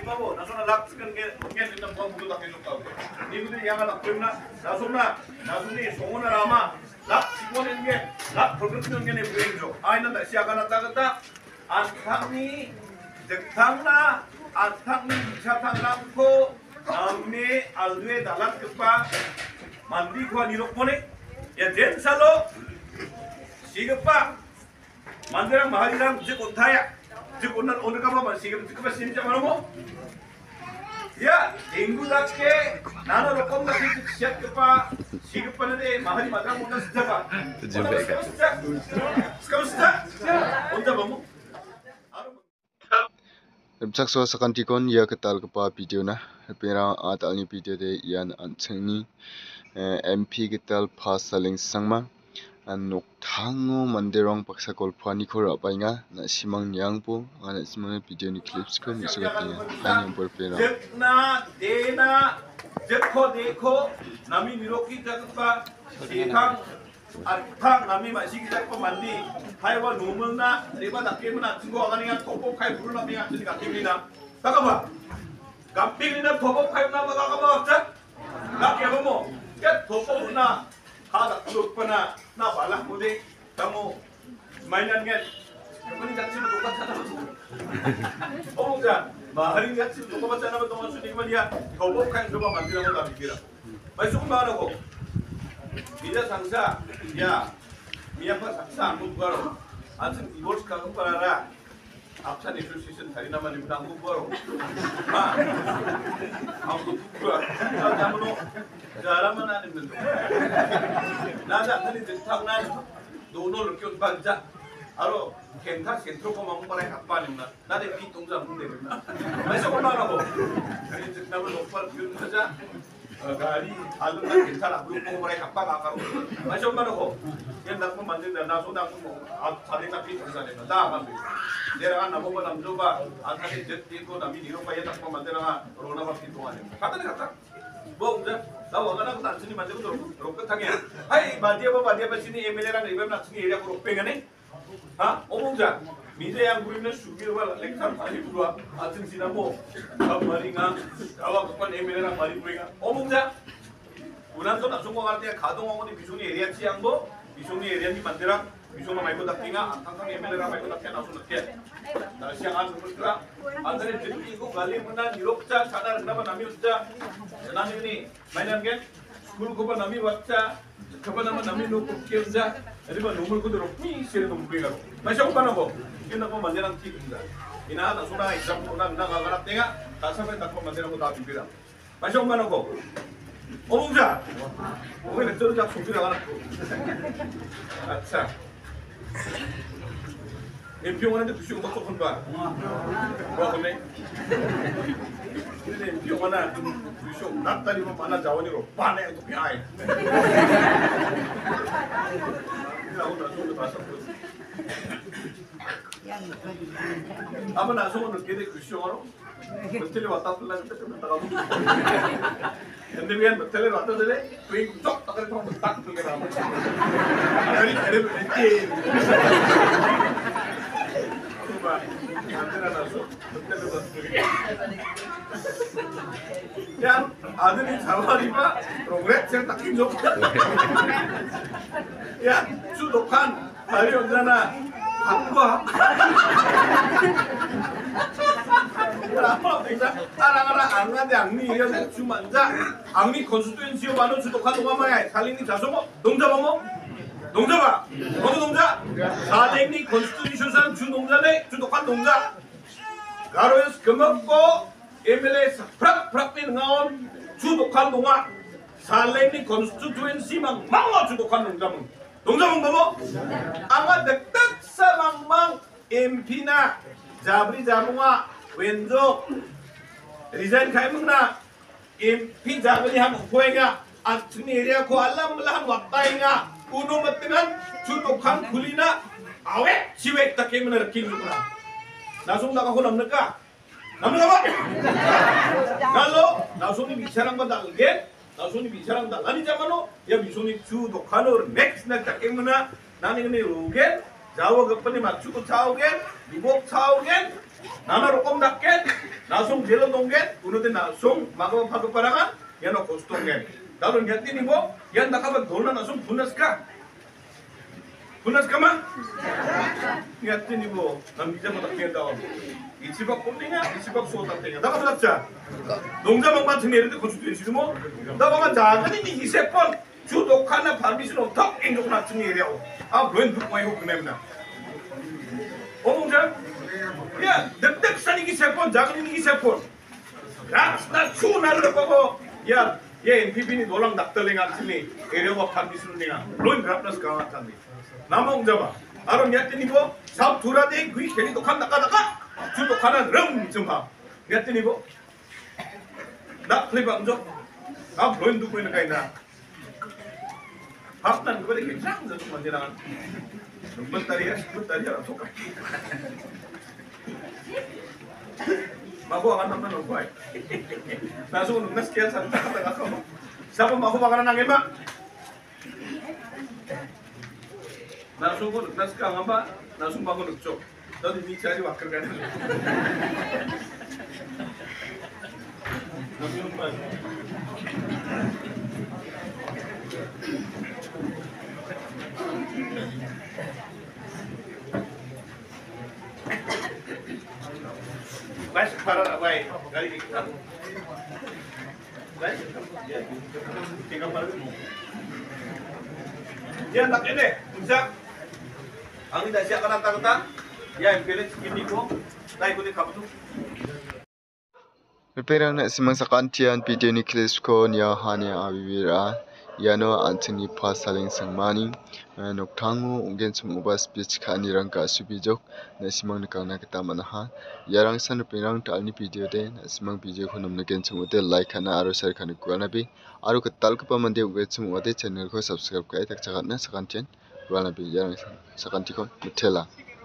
bawo nasona lak sikan gen indam bang budu tak esok tau ni budu yang anak pernah nasuni songona rama lak sikon gen lak progression gen ebrenjo aina tak siakan kata antangni jektangna antangni bisatang lamko namne aldue dalat kepa mandi ko nirok mone ya jen salo sigepa mandirang mahaliram je kontaya je konan oner kapa man sigepa sinja manomo ya dengu dakke nana rokom dakke siat kepa sigepa nade mahali madram oner sejaka sekarang onda bamu Rebsak so sakantikon ya ketal kepa video na pera atalni video de yan anchengni MP ketal pas saling sangma anok thango manderong paksa kolphani khora painga na simang nyangpo ana simang video ni clips ko misugatiya kanyang porpera jetna dena jetko deko nami niroki jakpa sekang arthang nami masih jakpa mandi haiwa numulna reba dakemna 친구 아가니가 토포 카이 부르나 미가 지 갑빙이나 가봐 갑빙이나 토포 카이나 가봐 없자 나게 뭐 야 토포나 하다 그렇구나 나 발라 보데 다모 마이난 게 그분이 같이 똑같잖아 어자 마하린 같이 똑같잖아 동안 수익 말이야 토포 카이 좀 만들어 봐 비기라 말 조금 말하고 비자 상사 야 미야파 상사 안 부가로 아무튼 이걸 가고 봐라 앞차 내줄 수 있는 다리 나만 입으면 안 부가로 아무도 부가 아무도 자라만 안 입는 나도 안 되는 듯 타고 난 노노를 껴 반자 알어 캔타 센트로코 망바라에 갑반입니다 나대 비 동자 문대입니다 그래서 얼마나고 그래 즉 나를 높아 기운하자 가리 알루나 캔타라 그룹 말에 갑바가가로 그래서 얼마나고 얘 나고 만든다 나 소다고 뭐 자네가 비 동자네나 나 가면 내가 나보고 남줘봐 아타게 jet고 남이 이런 거에 딱 만들어가 로나가 비 동안에 갔다네 갔다 뭐 이제 나 와가나 그 단순히 만들고 록끝하게 아이 마디아바 신이 에멜레랑 이번 나중에 얘기하고 록뱅하네 어몽자 미래양 부리는 수비와 렉상 많이 부르와 아튼 지나고 마리가 가와 국반 에멜레랑 많이 부리가 어몽자 우난도 나중에 갈 때 가동원이 미송이 에리아 치양고 미송이 에리아니 만들어 미송아 말고 닥기가 안탕탕 에멜레랑 말고 닥게 나서 넣게 시ang 안 부르더라 안들에 들이 이거 갈리문나 유럽자 사다를 그나마 남이 웃자 나는 mainan kan school ko ba nami bacha kaba naman nami no kukirja edi ba numul ko doro ni sire no buga ko masya ko ko yun ako mandirang tikunda ina na suna exam ko na nagagarap tenga tasabay takpo mandirang ko tapi pira masya ko omungja oke betul jak sumira garap acha MP1한테 부시고 먹고 본다. 뭐 그래? 근데 MP1은 부시고 낫다리고 만나 자원이로 빠네 또 피하이. 나오고 나서도 봤어. 아마 나서는 걔네 부시고로 hotel 왔다 갔다 갔다 가고. 근데 왜 hotel 왔다 들래? 왜 쪽 딱을 통딱 들게 나와. 아니 걔네도 이렇게 yang ada di Jawa Lima, progres yang tak kinjok. Ya, sudokan hari ojana apa? Anak-anak angkat yang ni yang cuma angni konstituensi baru sudokan umamaya, kali ini jasomo, 동자 뭐뭐? 농자 봐! 어느 농자? 사대니 컨스티튜션상 주 농자네 주독한 농자 가로에서 금먹고 MLA 프락프락민 나온 주독한 농아 살레니 컨스티튜엔시망 망어 주독한 농자문 농자문 뭐뭐? 아마 득득사 망망 MP나 자브리 자붕아 왼쪽 리자인 가이문나 MP 자브리 한 후에가 아트니 에리아코 알람물라 한 왔다잉아 uno dengan cutukan kulina awet ciwek tak yang menerking juga langsung tak aku nampak apa kalau langsung ini bicara nggak lagi langsung ini bicara nggak lagi zaman lo ya bisa nih cutukan or next nak tak yang mana nani ini rugen Jawa kepen macam tu tahu kan, dibok tahu kan, 나나로 꼼닥겐 나송 젤로 동겐 우노데 나송 마고 파도 파라간 야노 코스동겐 나로 냐티니 뭐 얀다 카바 돌나 나송 분나스카 분나스카마 냐티니 뭐 남기자 뭐 닥겐다 이치박 꼼딩아 이치박 소탁땡이야 나가 불렀자 농자막 같은 애들도 고추도 있지 뭐 나가 작은 이 이세번 주독하나 발미스는 턱 인종 같은 애라고 웬 누구 이거 그네나 어몽자 야 늑대 산이기 세번 작은 이기 세번 나 추나를 보고 야 NPP니 노랑 낙떨랭 같으니 애려가 발미스는 내가 론 그랍나스 강한다니 나몽자봐 아론 야트니 뭐 삽 두라데 그이 괜히 독한 나가다가 주독하나 름좀하 야트니 뭐나 클리방조 론 누구 있는 가이나 밥난 그거에 괜찮은 좀 만지랑 6번달이야 10번달이야 속아 mago akan nonton boy langsung nunas kia satu kata kamu siapa mau makanan nangis mbak langsung pun nunas kang mbak langsung bangun nucuk tadi ini cari wakil kan langsung mbak Guys, para apa ya? Kali kita. Guys, ya, tinggal para mo. Yan, tak ini, bisa. Ang tidak siap kan kata, ya, pilih ini ko, naik ko di kaputu. Perang nak simang sakantian video ni klis ko niya hanya abibira. Yano antini pasaling sangmani noktango ungen sum uba speech khani rang ka subijok na simang nakang na kita manaha yarang san pirang talni video de na simang video ko namna gen sum ude like khana aro share khani kuana bi aro ketal ka pamande uge sum ude channel ko subscribe kai tak chagat na sakantian kuana bi yarang sakanti ko mutela